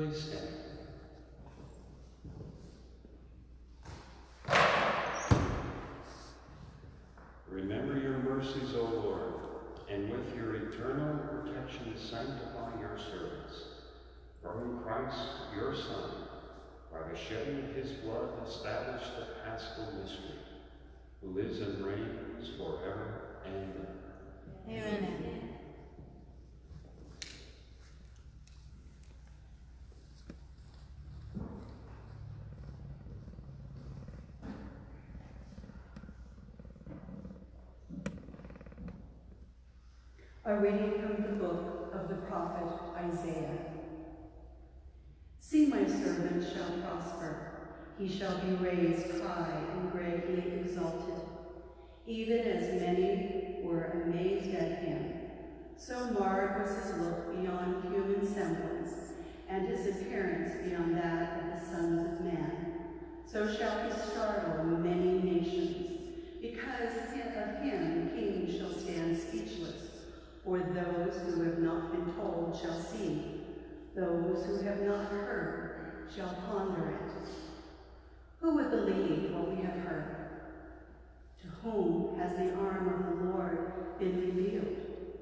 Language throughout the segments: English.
Please stand. Remember your mercies, O Lord, and with your eternal protection sanctify your servants. For in Christ, your Son, by the shedding of his blood, established the paschal mystery, who lives and reigns forever and ever. Amen. A reading from the book of the prophet Isaiah. See, my servant shall prosper. He shall be raised high and greatly exalted. Even as many were amazed at him, so marred was his look beyond human semblance, and his appearance beyond that of the sons of man. So shall he startle many nations. Because of him kings shall stand speechless. For those who have not been told shall see, those who have not heard shall ponder it. Who would believe what we have heard? To whom has the arm of the Lord been revealed?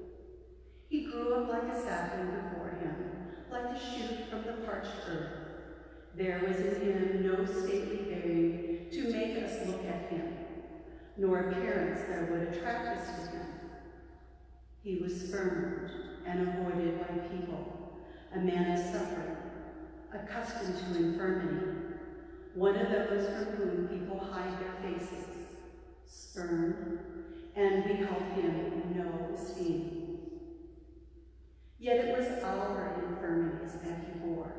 He grew up like a sapling before him, like a shoot from the parched earth. There was in him no stately bearing to make us look at him, nor appearance that would attract us to him. He was spurned and avoided by people, a man of suffering, accustomed to infirmity, one of those from whom people hide their faces, spurned, and we held him in no esteem. Yet it was our infirmities that he bore,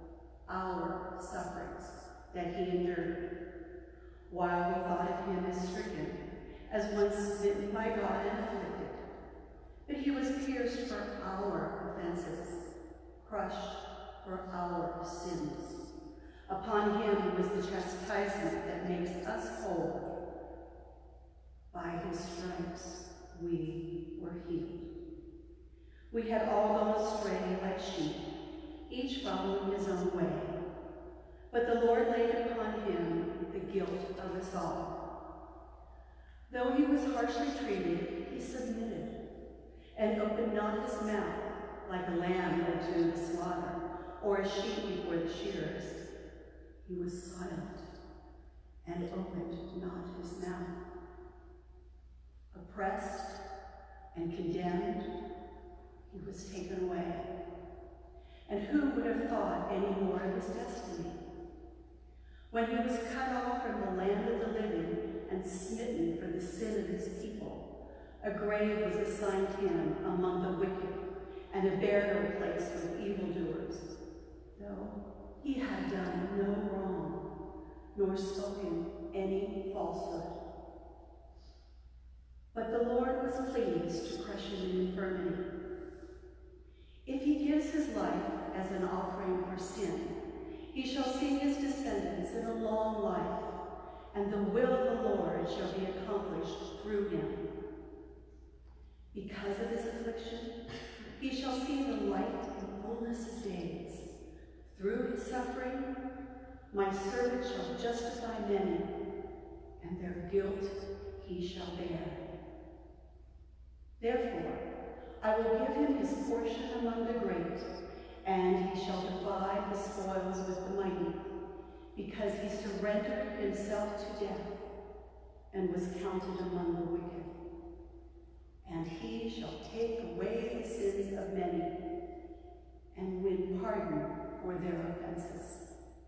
our sufferings that he endured, while we thought of him as stricken, as one smitten by God and afflicted. But he was pierced for our offenses, crushed for our sins. Upon him was the chastisement that makes us whole. By his stripes we were healed. We had all gone astray like sheep, each following his own way. But the Lord laid upon him the guilt of us all. Though he was harshly treated, he submitted, and opened not his mouth like a lamb led to the slaughter, or a sheep before the shearers. He was silent and opened not his mouth. Oppressed and condemned, he was taken away. And who would have thought any more of his destiny? When he was cut off from the land of the living and smitten for the sin of his people, a grave was assigned him among the wicked, and a burial place with evildoers, though he had done no wrong, nor spoken any falsehood. But the Lord was pleased to crush him in infirmity. If he gives his life as an offering for sin, he shall see his descendants in a long life, and the will of the Lord shall be accomplished through him. Because of his affliction, he shall see the light and fullness of days. Through his suffering, my servant shall justify many, and their guilt he shall bear. Therefore, I will give him his portion among the great, and he shall divide the spoils with the mighty, because he surrendered himself to death and was counted among the wicked. And he shall take away the sins of many and win pardon for their offenses.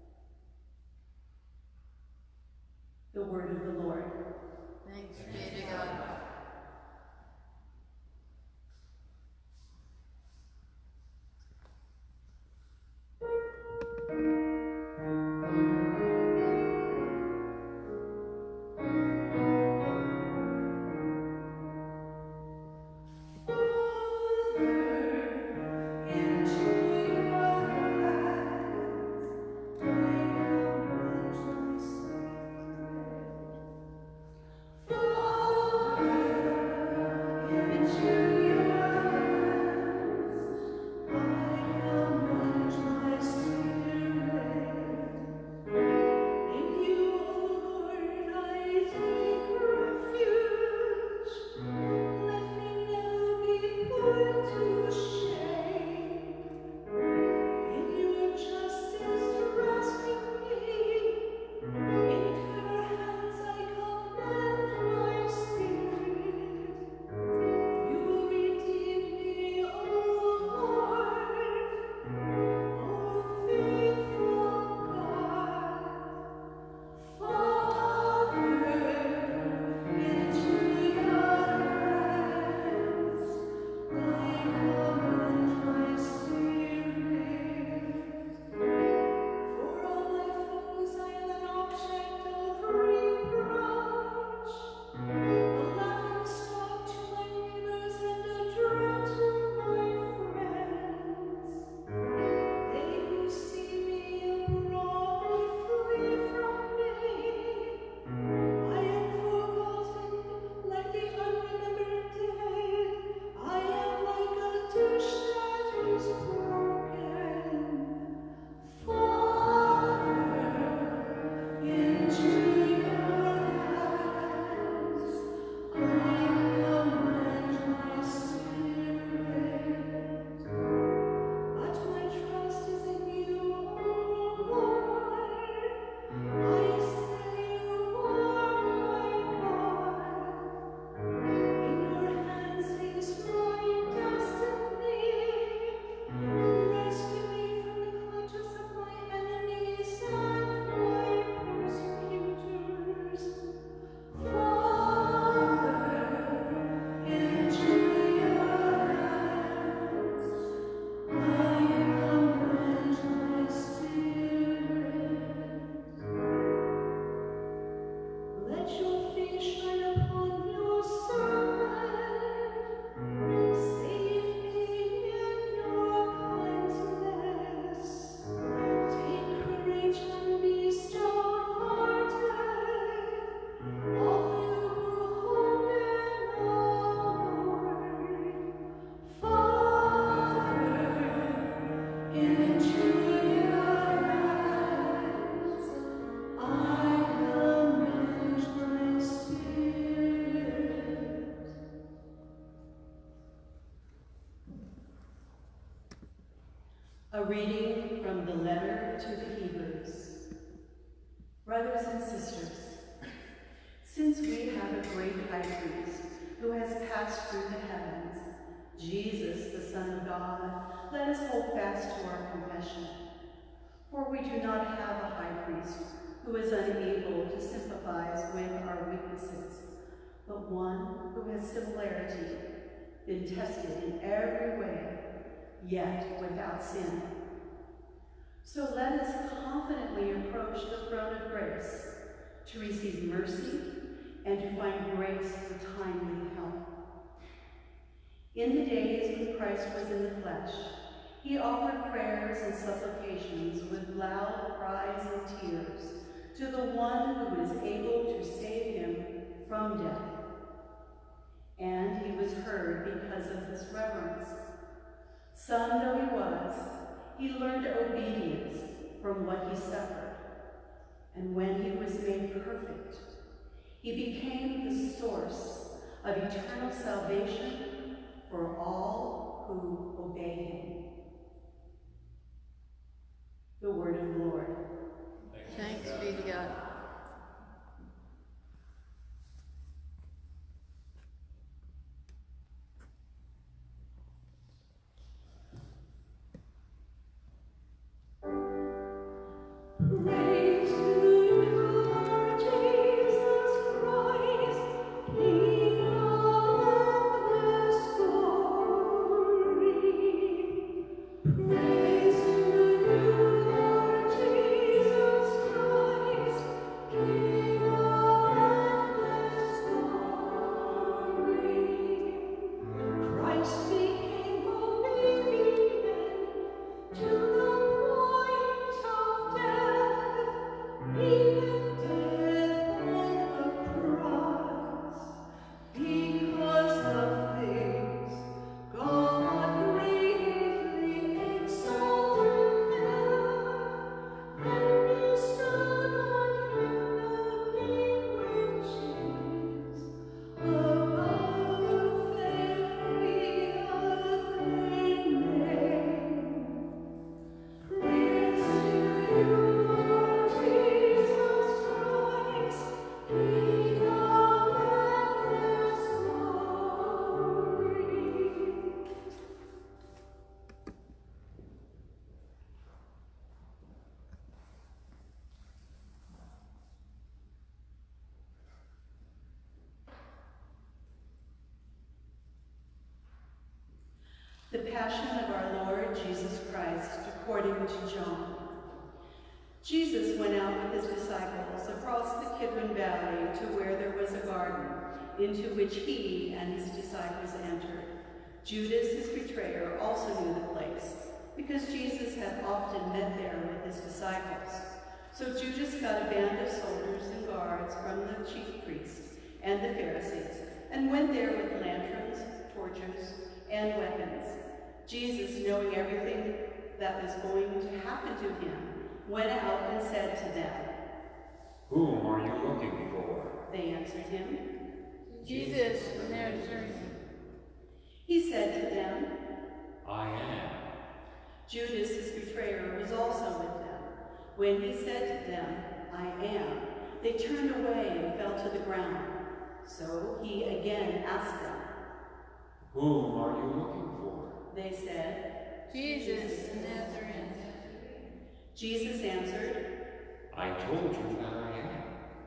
The word of the Lord. Thanks be to God. A reading from the letter to the Hebrews. Brothers and sisters, since we have a great high priest who has passed through the heavens, Jesus, the Son of God, let us hold fast to our confession. For we do not have a high priest who is unable to sympathize with our weaknesses, but one who has similarity, been tested in every way, yet without sin. So let us confidently approach the throne of grace to receive mercy and to find grace for timely help. In the days when Christ was in the flesh, he offered prayers and supplications with loud cries and tears to the one who is able to save him from death. And he was heard because of his reverence. Son though he was, he learned obedience from what he suffered. And when he was made perfect, he became the source of eternal salvation for all who obey him. The word of the Lord. Thanks be to God. Praise to you, Lord Jesus Christ, King of endless glory. Praise to you, Lord Jesus Christ, King of endless glory. Christ became obedient to the point of death, even death on the cross, because of this, God greatly exalted him, and bestowed on him the name which is above every other name. Praise to you, Lord Jesus Christ, King of endless glory. The Passion of our Lord Jesus Christ according to John. Jesus went out with his disciples across the Kidron Valley to where there was a garden, into which he and his disciples entered. Judas, his betrayer, also knew the place, because Jesus had often met there with his disciples. So Judas got a band of soldiers and guards from the chief priests and the Pharisees, and went there with lanterns, torches, and weapons. Jesus, knowing everything that was going to happen to him, went out and said to them, Whom are you looking for? They answered him. Jesus of Nazareth. He said to them, I am. Judas, his betrayer, was also with them. When he said to them, I am, they turned away and fell to the ground. So he again asked them. Whom are you looking for? They said, Jesus of Nazareth. Jesus answered, I told you that I am.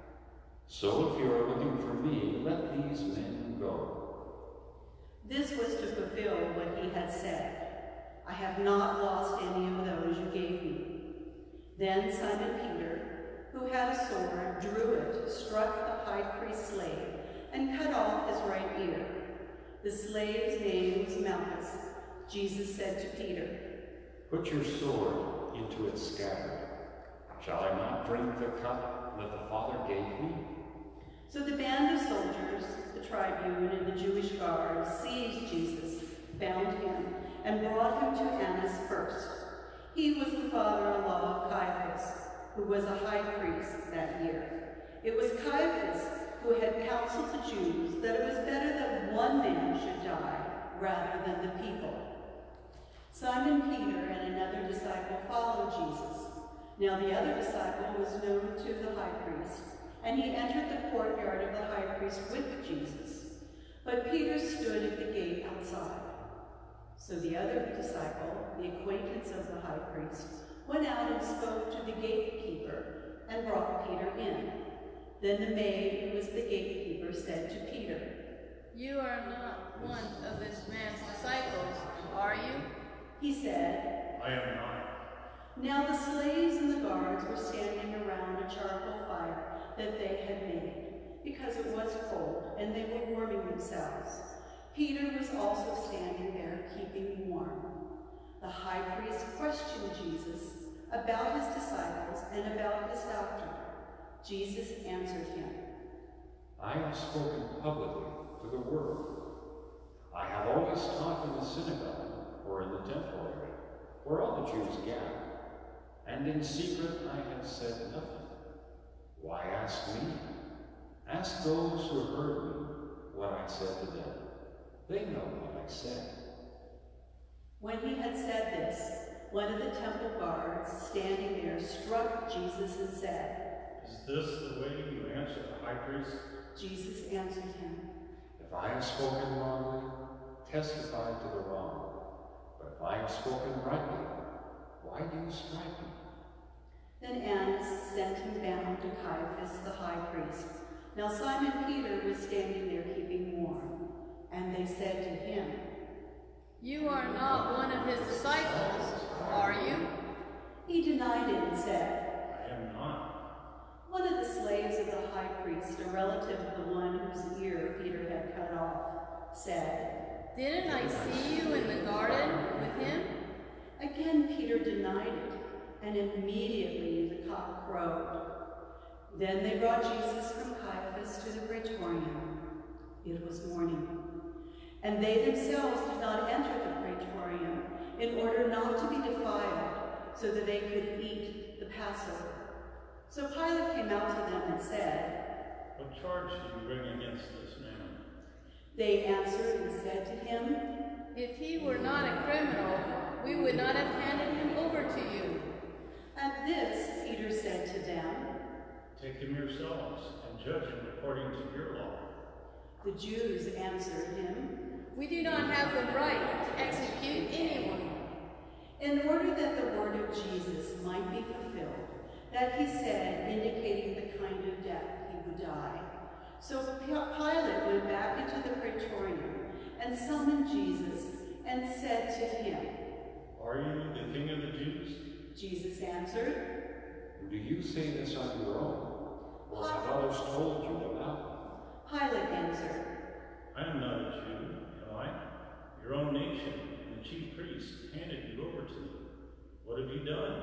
So if you are looking for me, let these men go. This was to fulfill what he had said. I have not lost any of those you gave me. Then Simon Peter, who had a sword, drew it, struck the high priest's slave, and cut off his right ear. The slave's name was Malchus. Jesus said to Peter, Put your sword into its scabbard. Shall I not drink the cup that the Father gave me? So the band of soldiers, the tribune, and the Jewish guard seized Jesus, bound him, and brought him to Annas first. He was the father-in-law of Caiaphas, who was a high priest that year. It was Caiaphas who had counseled the Jews that it was better that one man should die rather than the people. Simon Peter and another disciple followed Jesus. Now the other disciple was known to the high priest, and he entered the courtyard of the high priest with Jesus. But Peter stood at the gate outside. So the other disciple, the acquaintance of the high priest, went out and spoke to the gatekeeper and brought Peter in. Then the maid, who was the gatekeeper, said to Peter, You are not one of this man's disciples, are you? He said, I am not. Now the slaves and the guards were standing around a charcoal fire that they had made, because it was cold, and they were warming themselves. Peter was also standing there, keeping warm. The high priest questioned Jesus about his disciples and about his doctrine. Jesus answered him, I have spoken publicly to the world. I have always taught in the synagogue or in the temple area, where all the Jews gather, and in secret I have said nothing. Why ask me? Ask those who heard me what I said to them. They know what I said. When he had said this, one of the temple guards standing there struck Jesus and said, Is this the way you answer the high priest? Jesus answered him, If I have spoken wrongly, testify to the wrong. But if I have spoken rightly, why do you strike me? Then Annas sent him bound to Caiaphas the high priest. Now Simon Peter was standing there keeping warm, and they said to him, You are not one of his disciples, are you? He denied it and said, I am not. One of the slaves of the high priest, a relative of the one whose ear Peter had cut off, said, Didn't I see you in the garden with him? Again Peter denied it, and immediately the cock crowed. Then they brought Jesus from Caiaphas to the praetorium. It was morning, and they themselves did not enter the praetorium in order not to be defiled, so that they could eat the Passover. So Pilate came out to them and said, What charge do you bring against this man? They answered and said to him, If he were not a criminal, we would not have handed him over to you. At this Peter said to them, Take him yourselves and judge him according to your law. The Jews answered him, We do not have the right to execute anyone. in order that the word of Jesus might be fulfilled, that he said, indicating the kind of death he would die. So Pilate went back into the praetorium and summoned Jesus and said to him, Are you the king of the Jews? Jesus answered, Do you say this on your own, or have others told you about me? Pilate answered, I am not a Jew, am I? Your own nation and the chief priests handed you over to me. What have you done?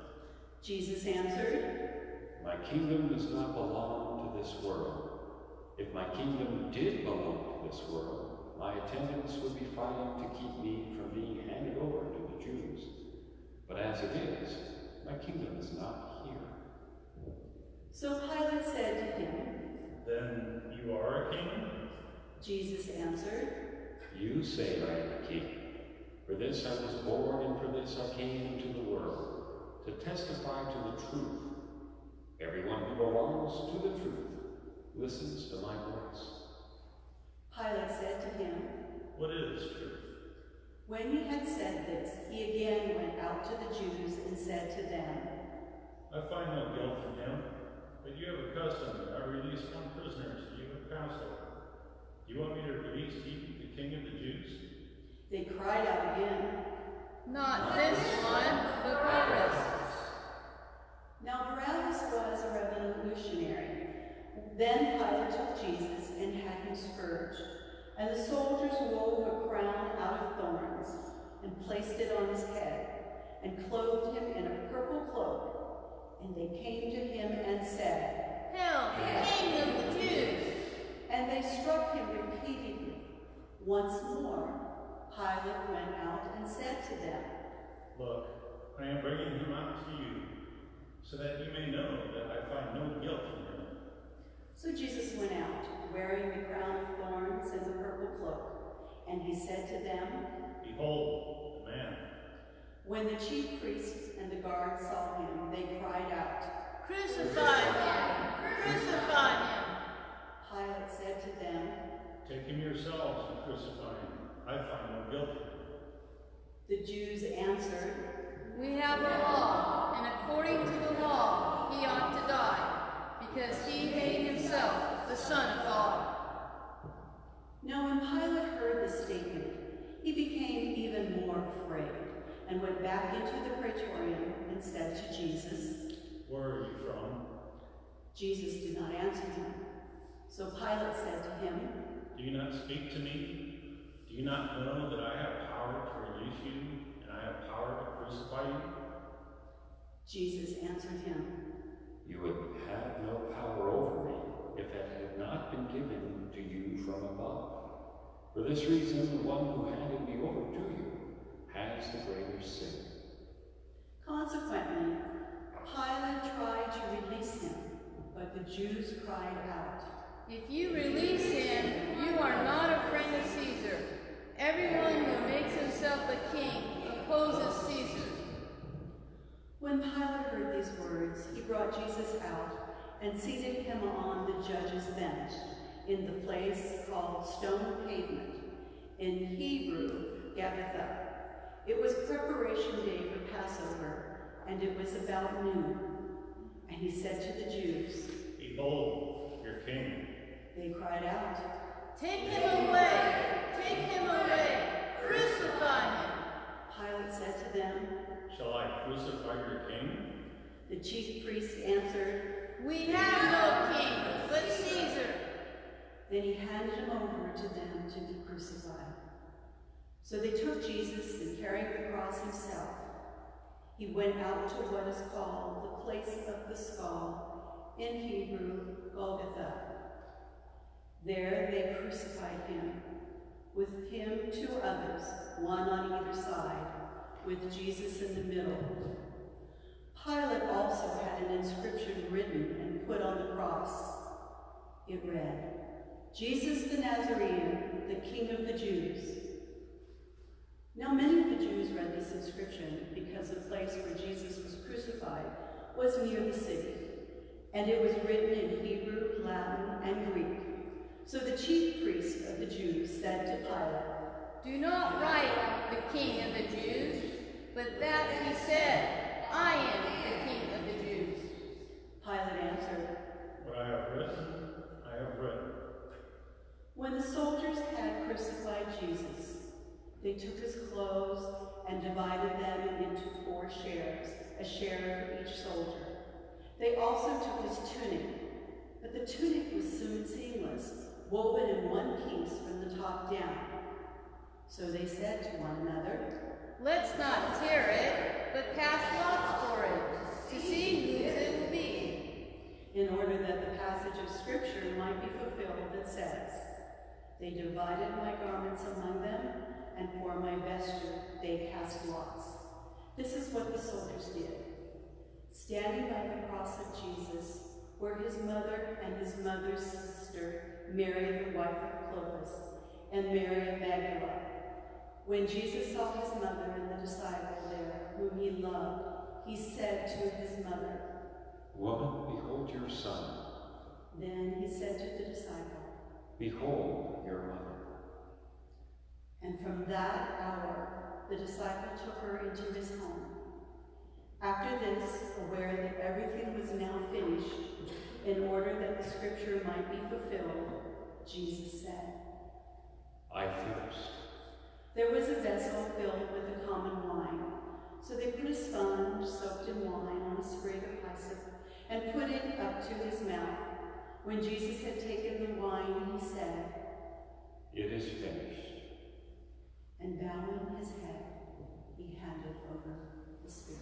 Jesus answered, My kingdom does not belong to this world. If my kingdom did belong to this world, my attendants would be fighting to keep me from being handed over to the Jews. But as it is, my kingdom is not here. So Pilate said to him, Then you are a king? Jesus answered, You say I am a king. For this I was born, and for this I came into the world, to testify to the truth. Everyone who belongs to the truth listens to my voice. Pilate said to him, What is truth? when he had said this, he again went out to the Jews and said to them, I find no guilt in him, but you have a custom that I release one prisoner to you at Passover. Do you want me to release you, the king of the Jews? They cried out again. Not this one, but Barabbas. Now Barabbas was a revolutionary. Then Pilate took Jesus and had him scourged, and the soldiers wove a crown out of thorns and placed it on his head, and clothed him in a purple cloak. And they came to him and said, Hail, King of the Jews! and they struck him repeatedly. Once more, Pilate went out and said to them, Look, I am bringing him out to you, so that you may know that I find no guilt in him. So Jesus went out, wearing the crown of thorns and the purple cloak. And he said to them, Behold, the man. When the chief priests and the guards saw him, they cried out, Crucify him! Crucify him! Pilate said to them, Take him yourselves and crucify him. I find no guilt in him. The Jews answered, We have a law, and according to the law, he ought to die, because he made himself the Son of God. Now when Pilate heard the statement, he became even more afraid, and went back into the praetorium and said to Jesus, Where are you from? Jesus did not answer him. So Pilate said to him, Do you not speak to me? Do you not know that I have power to release you, and I have power to crucify you? Jesus answered him, You would have no power over me if it had not been given to you from above. For this reason, the one who handed me over to you has the greater sin. Consequently, Pilate tried to release him, but the Jews cried out, If you release him, you are not a friend of Caesar. Everyone who makes himself a king opposes Caesar. When Pilate heard these words, he brought Jesus out and seated him on the judge's bench in the place called Stone Pavement, in Hebrew, Gabbatha. It was preparation day for Passover, and it was about noon. And he said to the Jews, Behold, your king. They cried out, Take him away! Take him away! Crucify him! Pilate said to them. Shall I crucify your king? The chief priest answered, We have no king but Caesar. Then he handed him over to them to be crucified. So they took Jesus and carried the cross himself. He went out to what is called the place of the skull, in Hebrew, Golgotha. There they crucified him, with him 2 others, one on either side, with Jesus in the middle. Pilate also had an inscription written and put on the cross. It read, Jesus the Nazarene, the King of the Jews. Now many of the Jews read this inscription because the place where Jesus was crucified was near the city, and it was written in Hebrew, Latin, and Greek. So the chief priest of the Jews said to Pilate, Do not write the King of the Jews, but that he said, I am the King of the Jews. Pilate answered, What I have written, I have written. When the soldiers had crucified Jesus, they took his clothes and divided them into 4 shares, a share for each soldier. They also took his tunic, but the tunic was seamless, woven in one piece from the top down. So they said to one another, Let's not tear it, but cast lots for it, to see whose it will be. in order that the passage of Scripture might be fulfilled that says, They divided my garments among them, and for my vesture they cast lots. This is what the soldiers did. Standing by the cross of Jesus were his mother and his mother's sister, Mary the wife of Clopas, and Mary of Magdala. When Jesus saw his mother and the disciple there, whom he loved, he said to his mother, Woman, behold your son. Then he said to the disciple, Behold your mother. And from that hour, the disciple took her into his home. After this, aware that everything was now finished, in order that the scripture might be fulfilled, Jesus said, I thirst. There was a vessel filled with the common wine. So they put a sponge soaked in wine on a sprig of hyssop and put it up to his mouth. When Jesus had taken the wine, he said, It is finished. And bowing his head, he handed over the Spirit.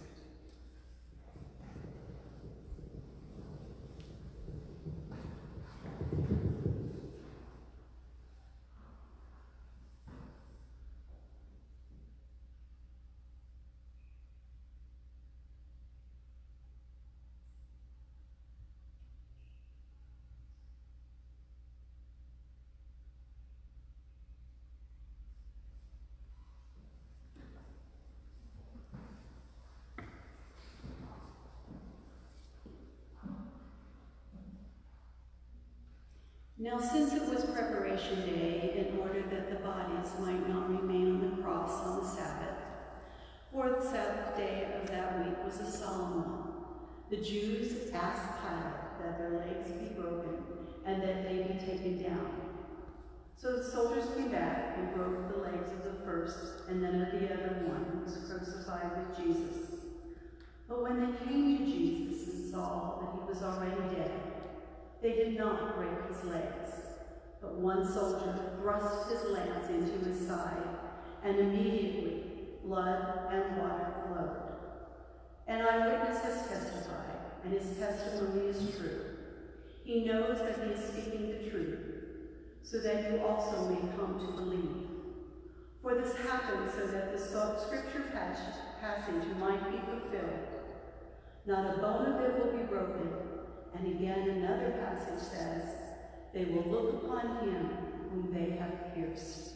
Now, since it was preparation day, in order that the bodies might not remain on the cross on the Sabbath, for the Sabbath day of that week was a solemn one, the Jews asked Pilate that their legs be broken and that they be taken down. So the soldiers came back and broke the legs of the first and then of the other one who was crucified with Jesus. But when they came to Jesus and saw that he was already dead, they did not break his legs. But one soldier thrust his lance into his side, and immediately blood and water flowed. An eyewitness has testified, and his testimony is true. He knows that he is speaking the truth, so that you also may come to believe. For this happened so that the scripture passage might be fulfilled. Not a bone of it will be broken. And again another passage says, they will look upon him whom they have pierced.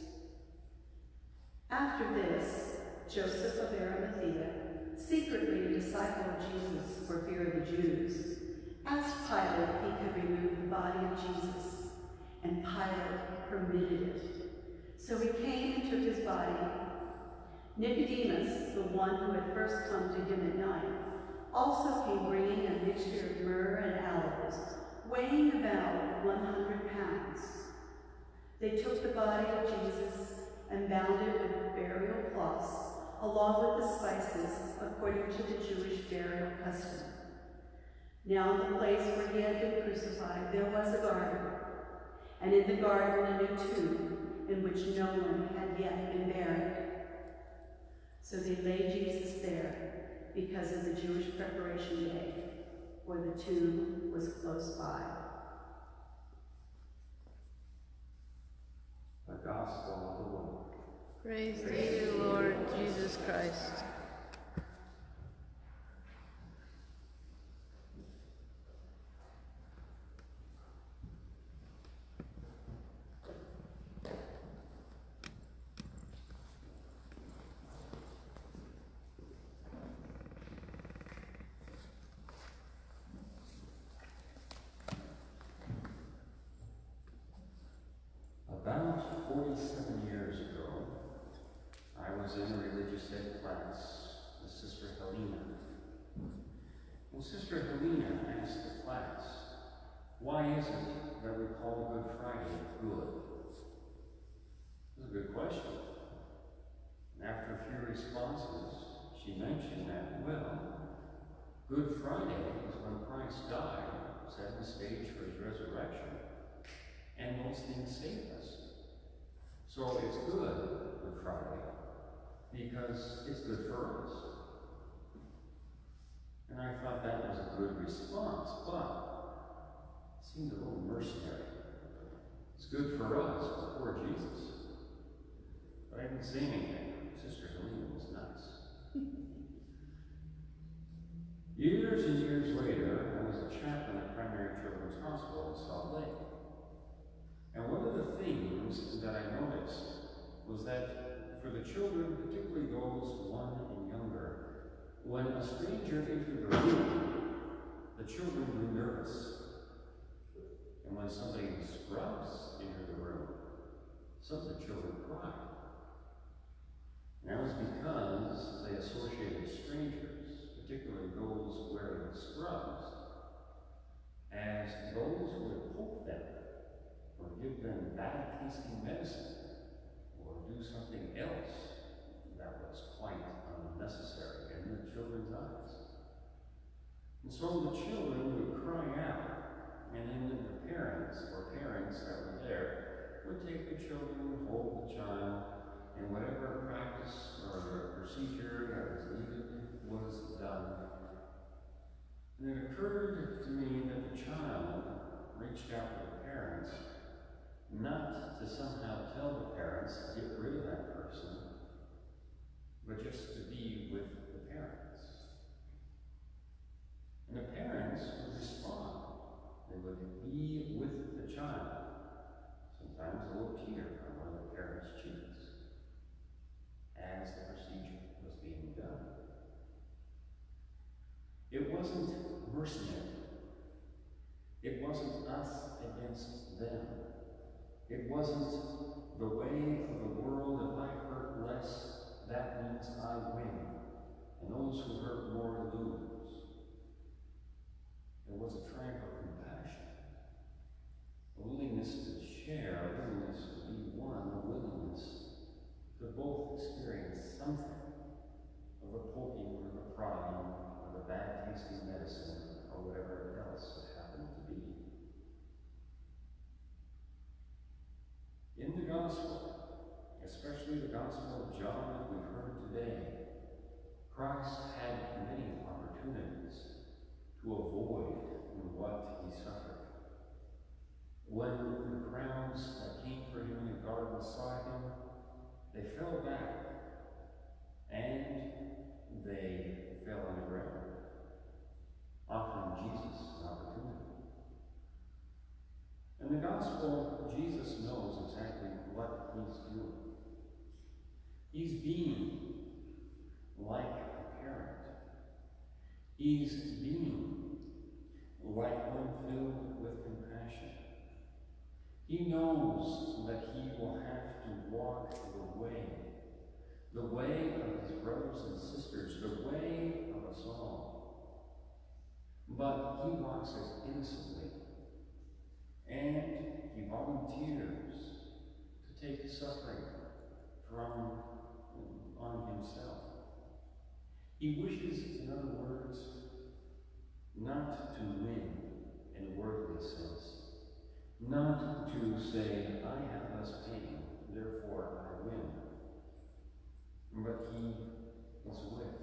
After this, Joseph of Arimathea, secretly a disciple of Jesus for fear of the Jews, asked Pilate if he could remove the body of Jesus, and Pilate permitted it. So he came and took his body. Nicodemus, the one who had first come to him at night, also came bringing a mixture of myrrh and aloes, weighing about 100 pounds. They took the body of Jesus and bound it with burial cloths, along with the spices, according to the Jewish burial custom. Now in the place where he had been crucified, there was a garden, and in the garden a new tomb, in which no one had yet been buried. So they laid Jesus there, because of the Jewish preparation day, for the tomb was close by. The Gospel of the Lord. Praise to you, Lord Jesus Christ. About 47 years ago, I was in a religious ed class with Sister Helena. And Sister Helena asked the class, why is it that we call Good Friday good? It was a good question. And after a few responses, she mentioned that, well, Good Friday is when Christ died, set the stage for his resurrection, and those things saved us. So it's good Friday, because it's good for us. And I thought that was a good response, but it seemed a little mercenary. It's good for us, but poor Jesus. But I didn't say anything. Sister Helena was nice. Years and years later, I was a chaplain at Primary Children's Hospital in Salt Lake. And one of the things that I noticed was that for the children, particularly those 1 and younger, when a stranger entered the room, the children grew nervous. And when somebody in scrubs entered the room, some of the children cried. And that was because they associated strangers, particularly those wearing scrubs, as those who would poke them, or give them bad-tasting medicine, or do something else that was quite unnecessary in the children's eyes. And so the children would cry out, and then the parents, or parents that were there, would take the children, hold the child, and whatever practice or procedure that was needed was done. And it occurred to me that the child reached out to the parents, not to somehow tell the parents to get rid of that person, but just to be with the parents. And the parents would respond. They would be with the child. Sometimes a little tear on one of the parents' cheeks as the procedure was being done. It wasn't mercenary. It wasn't It wasn't the way of the world. If I hurt less, that means I win, and those who hurt more lose. There was a triumph of compassion, a willingness to share, a willingness to be one, a willingness to both experience something of the poking or the prodding or the bad tasting medicine or whatever else it happened to be. In the gospel, especially the gospel of John that we've heard today, Christ had many opportunities to avoid what he suffered. When the crowds that came for him in the garden saw him, they fell back and they fell on the ground, offering Jesus an opportunity. In the gospel, Jesus knows exactly what he's doing. He's being like a parent. He's being like one filled with compassion. He knows that he will have to walk the way of his brothers and sisters, the way of us all. But he walks it innocently, and he volunteers to take suffering on himself. He wishes, in other words, not to win in a worldly sense, not to say, I have less pain, therefore I win. But he is with.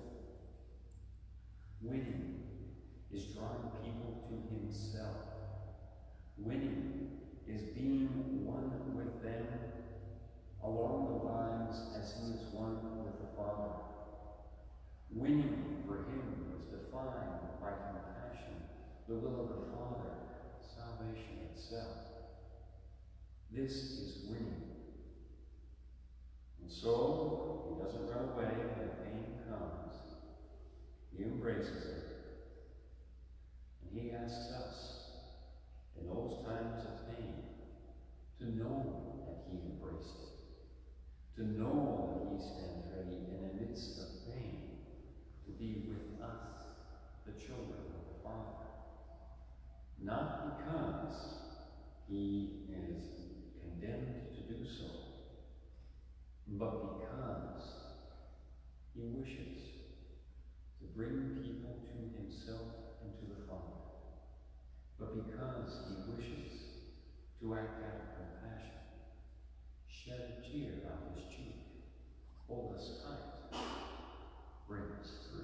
Winning is drawing people to himself. Winning is being one with them along the lines as he is one with the Father. Winning for him is defined by compassion, the will of the Father, salvation itself. This is winning. And so, he doesn't run away when pain comes. He embraces it. And he asks us, in those times of pain, to know that he embraced it. To know that he stands ready in the midst of pain, to be with us, the children of the Father. Not because he is condemned to do so, but because he wishes to bring people to himself and to the Father. But because he wishes to act out of compassion, shed a tear on his cheek, hold us tight, bring us through.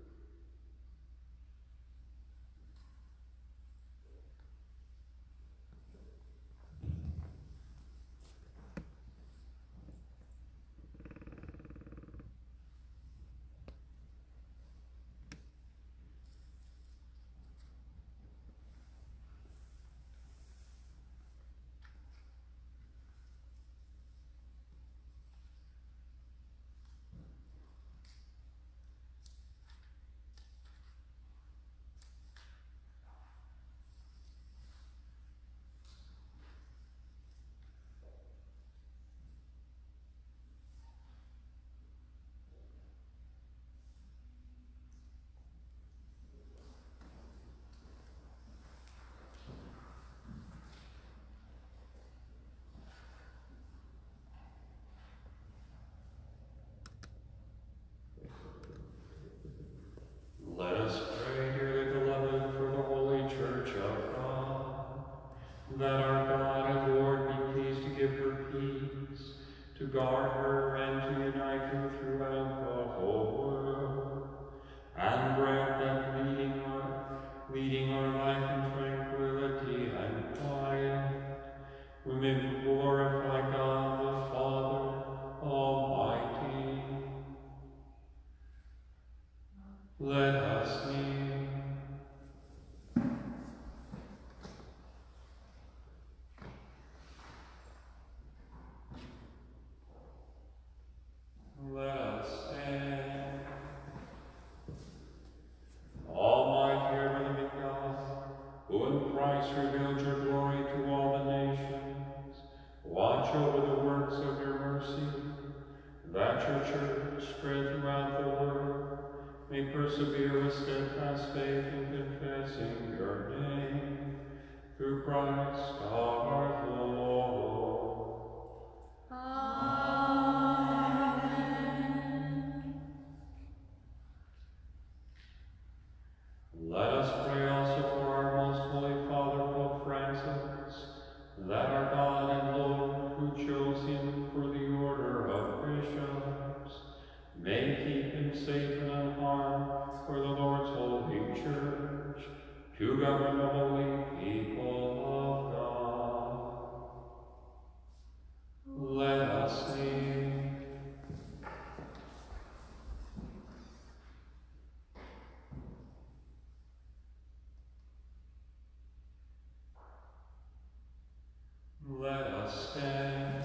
Let us pray, dearly beloved, for the holy Church of God, that our God and Lord be pleased to give her peace, to guard her and to unite her throughout the whole world, and grant that leading our life in tranquility and quiet, we may glorify God the Father Almighty. Let us kneel. Let us stand. Almighty ever living God, who in Christ revealed your glory to all the nations, Christ our Lord. Amen. Let us pray also for our most holy Father, Pope Francis, that our God and Lord, who chose him for the order of bishops, may keep him safe and unharmed for the Lord's holy church, to govern the holy people of God. Let us sing. Let us stand.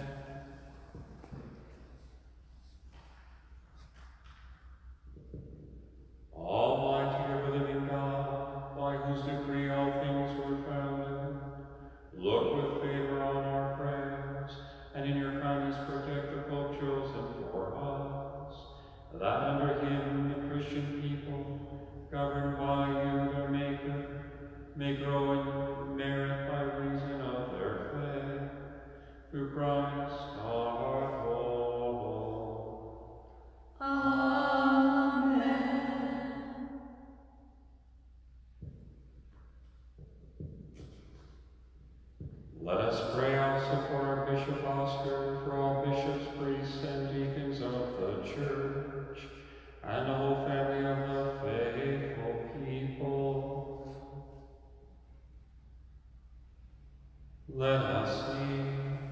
Almighty, ever-living God, by whose decree all things were founded, look with favor on our prayers, and in your kindness protect the Pope chosen for us, that under him the Christian people, governed by you, their Maker, may grow in merit by reason of their faith, through Christ our Lord. Amen. Let us pray also for our Bishop Oscar, for all bishops, priests, and deacons of the Church, and the whole family of the faithful people. Let us sing.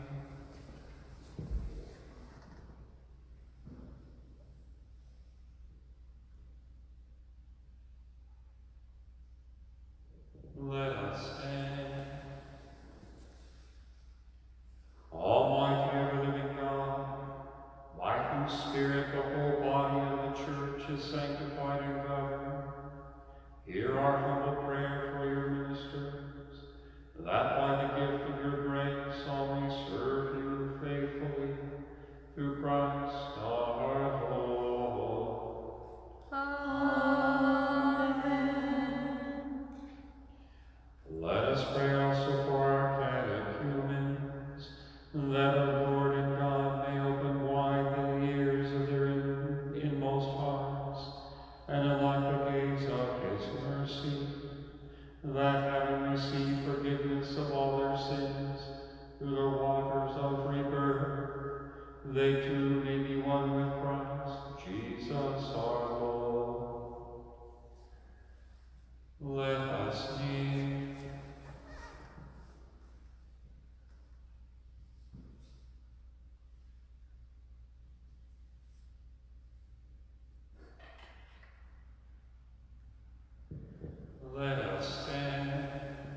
Let us stand. Almighty, ever-living God, by whose Spirit the whole body of the Church is sanctified and governed, hear our humble prayer for your ministers, that by the gift of your grace all may serve you faithfully, through Christ our Lord. Amen. Let us pray also for our catechumens, that our Lord and God may open wide the ears of their inmost hearts, and unlock the gates of his mercy, that having received forgiveness of all their sins through the waters of rebirth, they too may be one with Christ Jesus our Lord. Let us kneel. Let us stand.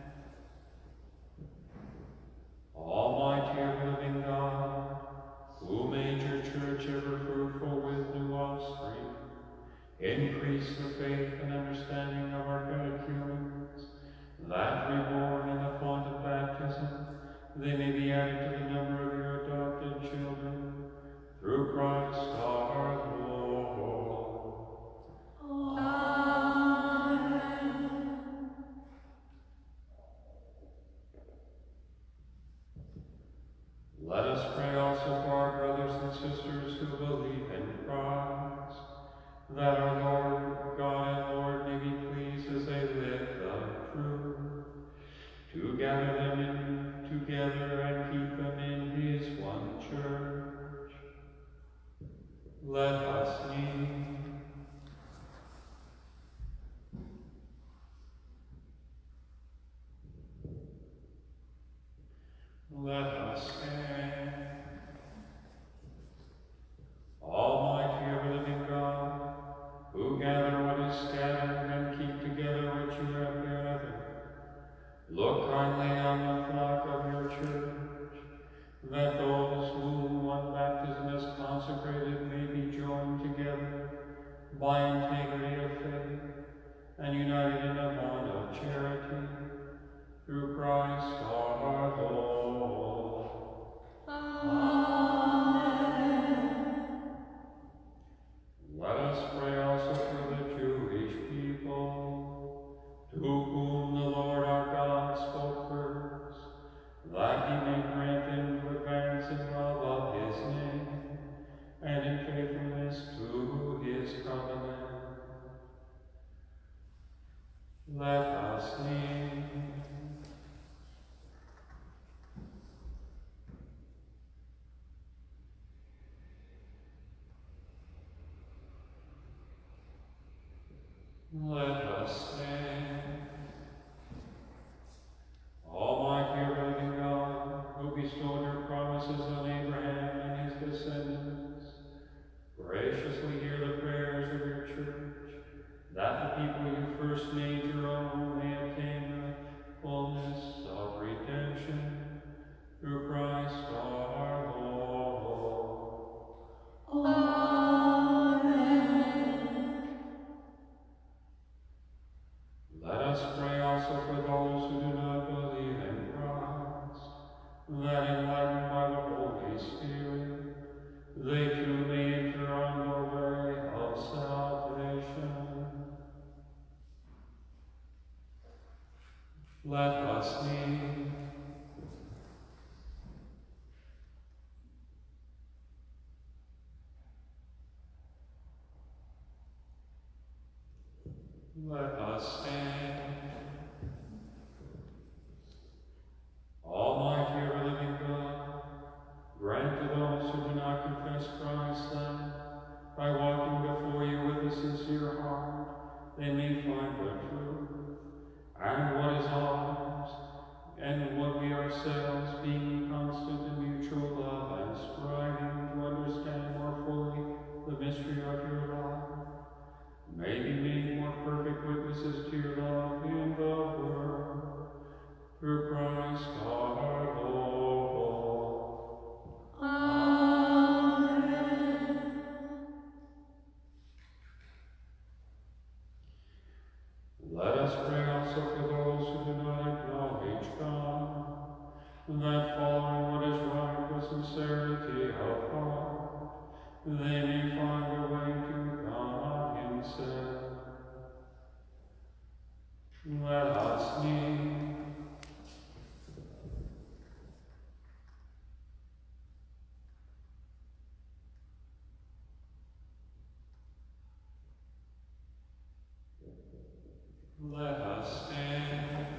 Almighty, ever-living God, who made your church ever fruitful with new offspring, increase the faith and understanding of our catechumens, that reborn in the font of baptism, they may be added to the number of your adopted children, through Christ our Lord. Amen. Let us pray also for our brothers and sisters who believe in Christ, that our Lord, God and Lord, may be pleased as they live the truth, to gather them together and keep them in his one church. Let us kneel. Let us stand. Almighty, ever-living God, who gather what is scattered and keep together what you have gathered, look kindly on the flock of your church, that those whom one baptism has consecrated may be joined together by integrity of faith and united in a bond of charity, through Christ our Lord. Amen. Let us pray also for the Jewish people, to whom the Lord our God spoke first, he may grant them to advance in love of his name, and in faithfulness to his covenant. Let us kneel. Let us stand. Almighty living God, who bestowed your promises on Abraham and his descendants, graciously hear the prayers of your church, that the people you first made your own may attain the fullness of redemption through Christ our Lord. Amen. Let us pray also for those who do not believe in Christ, that enlightened by the Holy Spirit, they too may enter on the way of salvation. Let us kneel. Let us stand. Almighty ever living God, grant to those who do not confess Christ that, by walking before you with a sincere heart, they may find the truth, and what is ours, and what we ourselves, being constant in mutual love and striving to understand more fully the mystery of your love, may be made more perfect witnesses to your love in the world, through Christ our Lord. Amen. Let us pray also for those who do not acknowledge God, that following what is right with sincerity of heart, they may find their way to God himself. Let us kneel. Let us stand.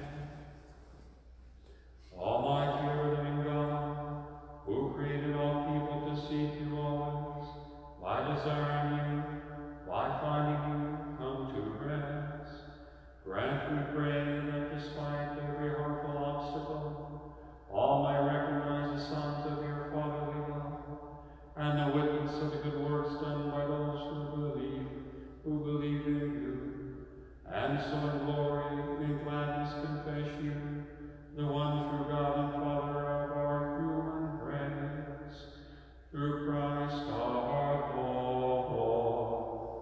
Almighty ever living God, who created all people to seek you always, by desiring you, by finding you, come to rest. Grant, we pray, that despite every harmful obstacle, all may recognize the signs of your fatherly love, and the witness of the good works done by those who believe in you. And so in glory, in gladness confess you, the one true God and Father of our human race, through Christ our Lord.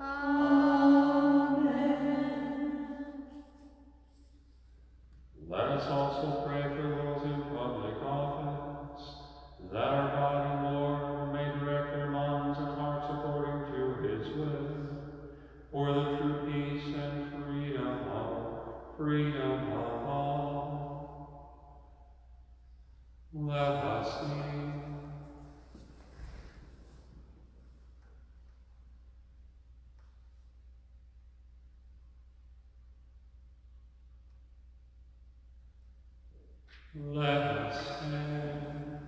Amen. Let us also pray for those in public office, that our God and Lord may direct their minds and hearts according to his will, for the true peace and freedom of all. Let us kneel. Let us stand.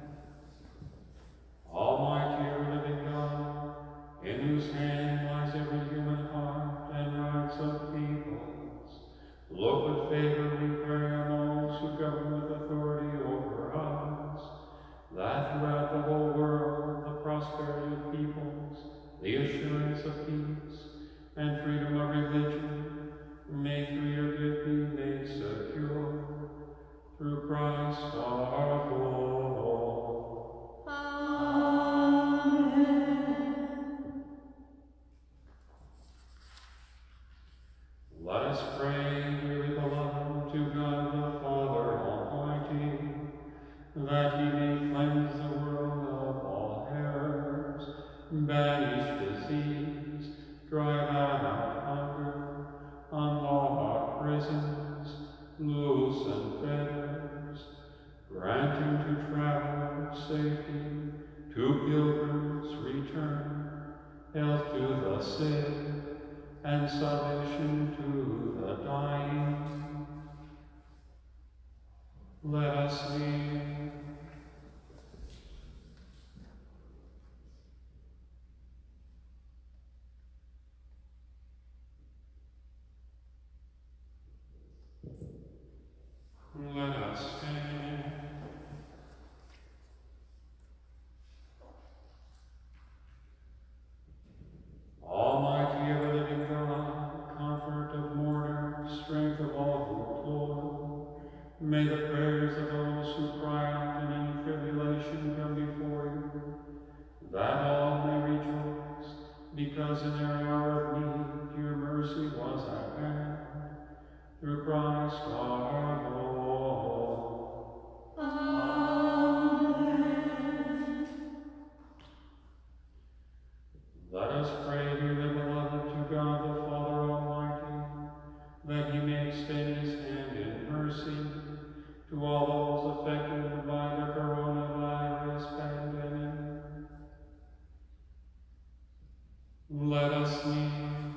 Almighty ever living God, in whose hand lies every human heart and rights of peoples, look with favor, we pray, on those who govern with authority over us, that throughout the whole world the prosperity of peoples, the assurance of peace, and freedom of religion may through your gift be made secure, through Christ our Lord. Amen. Let us pray, dearly beloved, to God the Father Almighty, that he may cleanse the world of all errors, banish disease, drive out hunger, unlock prisons, loosen fetters, granting to travel with safety, to pilgrims return, health to the sick, and salvation to the dying. Let us leave. Let us stand. Almighty ever-living God, comfort of mourners, strength of all who toil, may the prayers of those who cry out in any tribulation come before you, that all may rejoice, because in their hour of need your mercy was at hand. Through Christ our Lord. Amen. Let us pray, dearly beloved, to God the Father Almighty, that he may extend his hand in mercy to all those affected by the coronavirus pandemic. Let us kneel.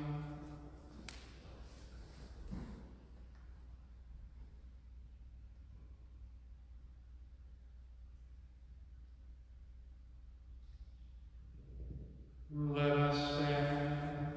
Let us stand.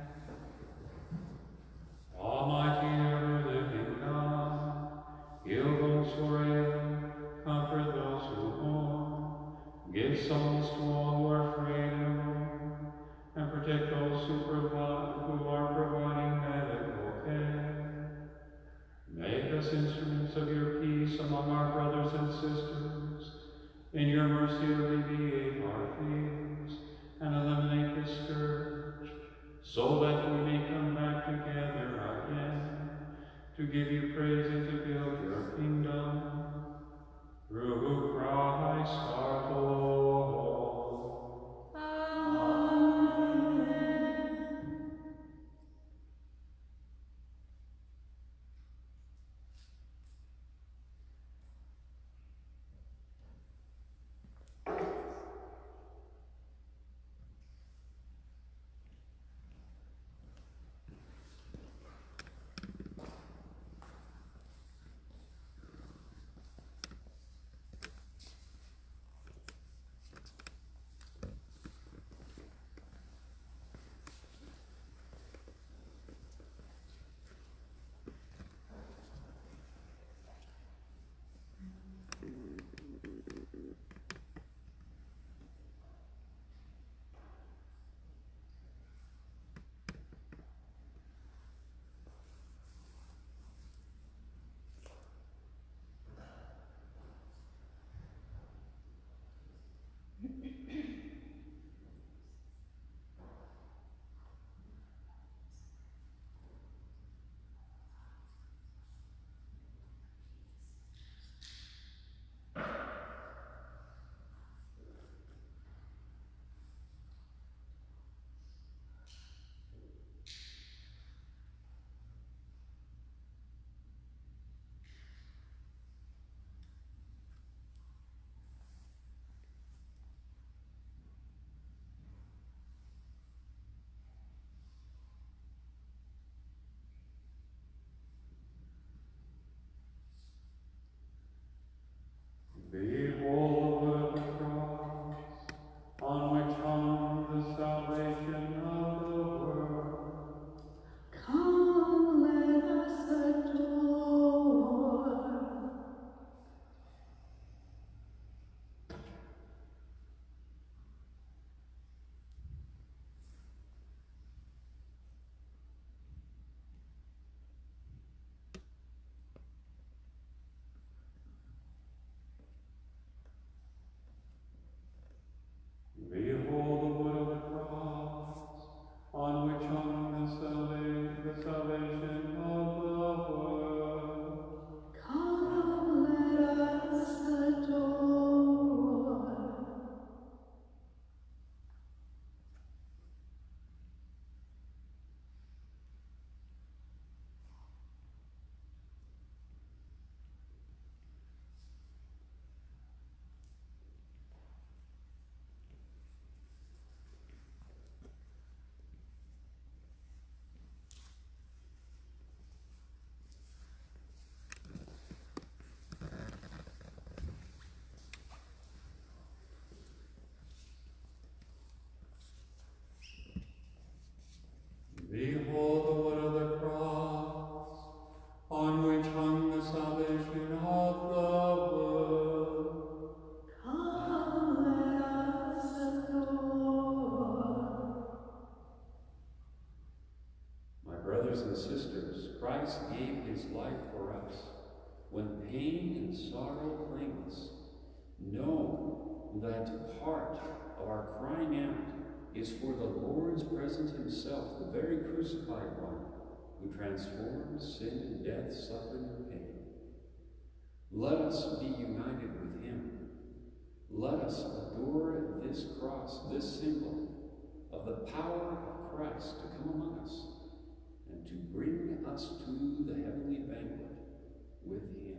Almighty ever-living God, heal those who are ill, comfort those who mourn, give solace to all who are afraid and alone, and protect those who are providing medical care. Make us instruments of your peace among our brothers and sisters. In your mercy alleviate our fears and eliminate the scourge, so that we may come back together again to give you praise and to build your kingdom. Through Christ our Lord. Amen. that part of our crying out is for the Lord's presence himself, the very crucified one, who transforms sin and death, suffering and pain. Let us be united with him. Let us adore this cross, this symbol of the power of Christ to come among us and to bring us to the heavenly banquet with him.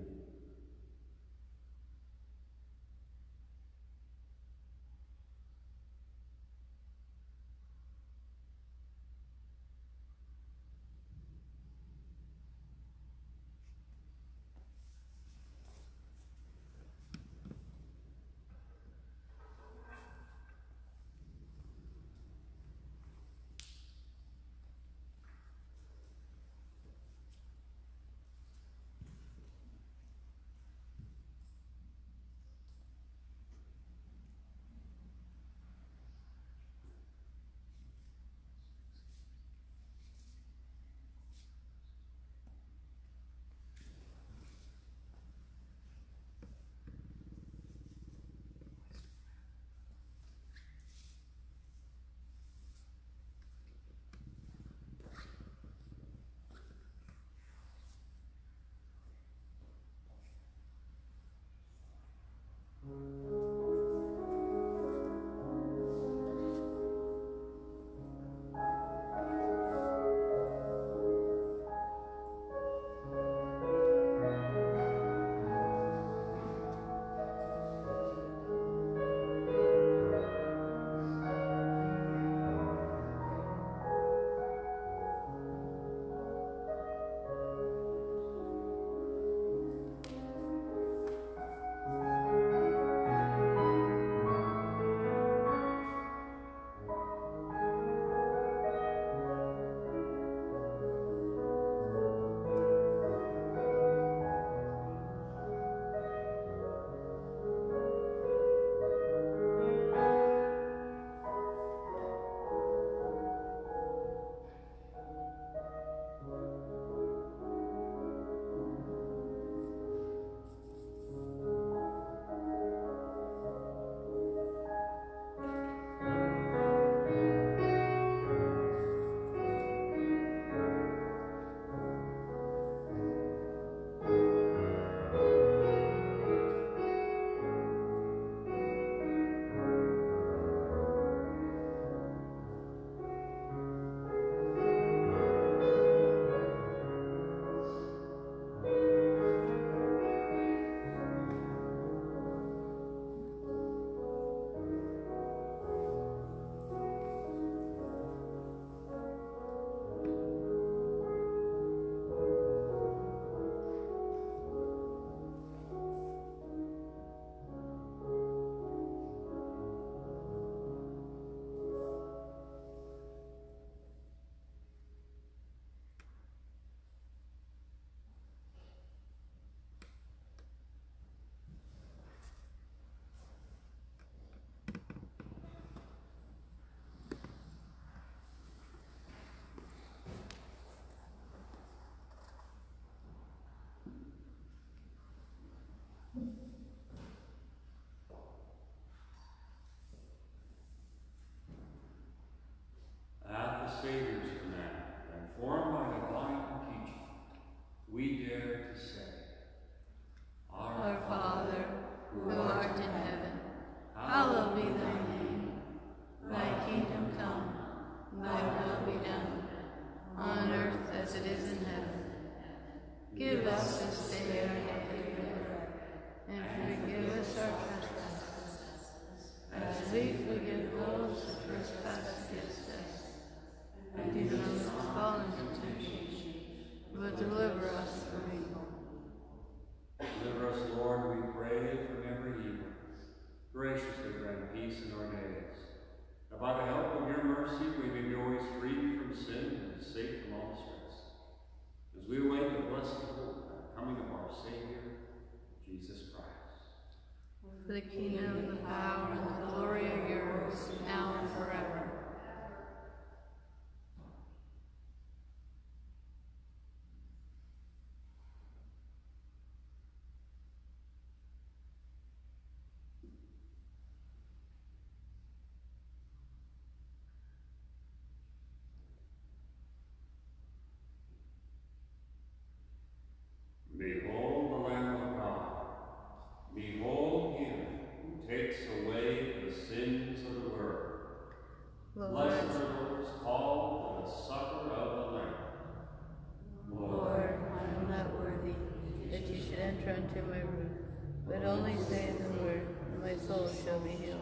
Savior's command, informed by divine teaching, we dare to say, Our Father, who art in heaven, hallowed be thy name. Thy kingdom come, thy will be done, on earth as it is in heaven. Give us this day our daily bread, and forgive us our trespasses, as we forgive those who trespass against us. And do not let us fall into temptation, but deliver us from evil. Deliver us, Lord, we pray, from every evil. Graciously grant peace in our days, that by the help of your mercy we may be always free from sin and safe from all distress, as we await the blessed hope and coming of our Savior, Jesus Christ. For the kingdom, the power, and the glory are yours, now and forever. takes away the sins of the world. Lord, Blessed are those called to the supper of the Lamb. Lord, I am not worthy that you should enter into my roof, but only say the word, and my soul shall be healed.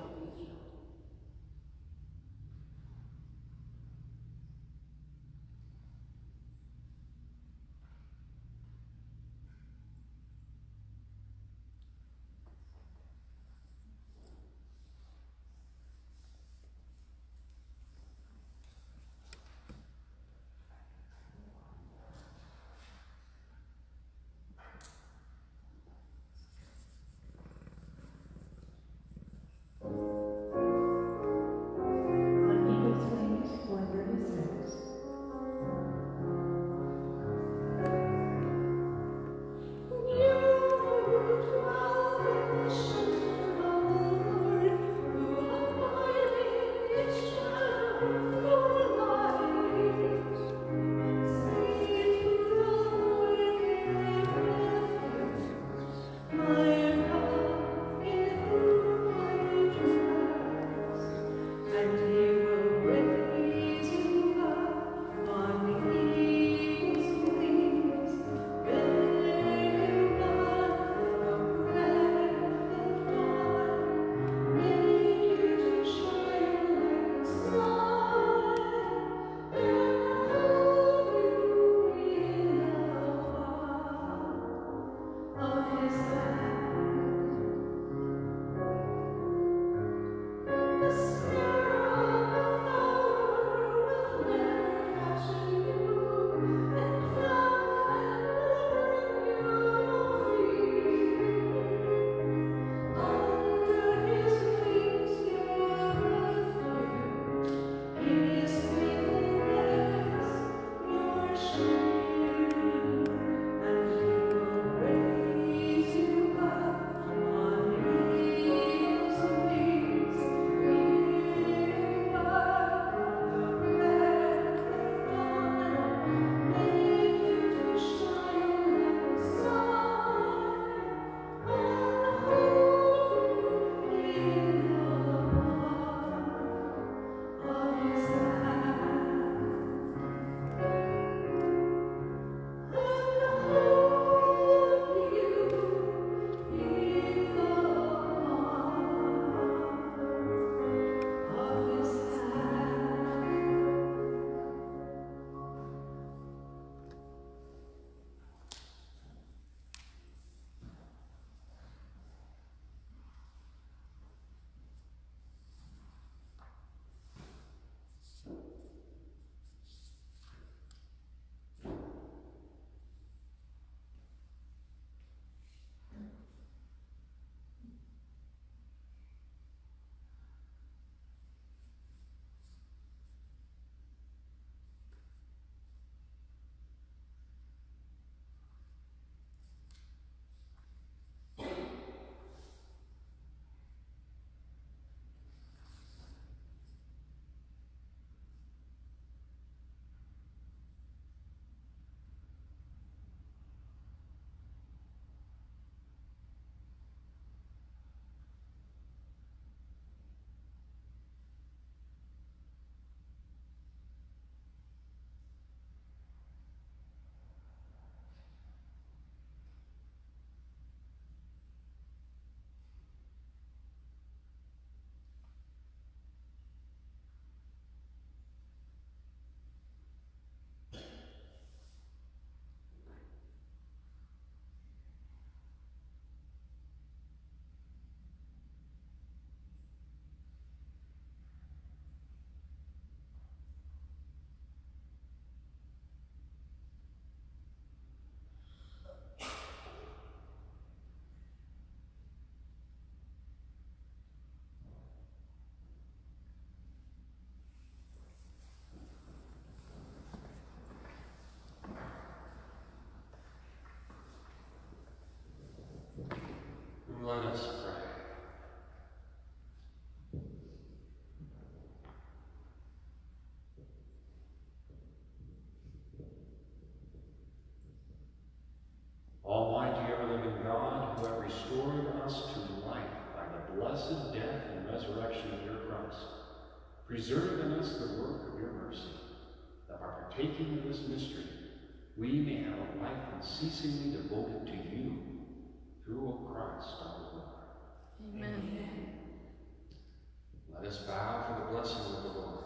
Let us pray. Almighty ever-living God, who have restored us to life by the blessed death, and resurrection of your Christ, preserve in us the work of your mercy, that by partaking of this mystery, we may have a life unceasingly devoted to you, through Christ our Lord. Amen. Let us bow for the blessing of the Lord.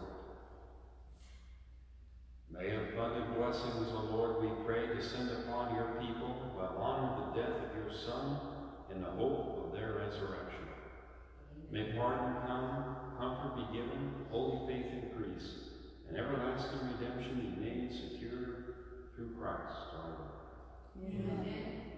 May abundant blessings, O Lord, we pray, descend upon your people who have honored the death of your Son in the hope of their resurrection. May pardon come, comfort be given, holy faith increase, and everlasting redemption be made secure through Christ our Lord. Amen.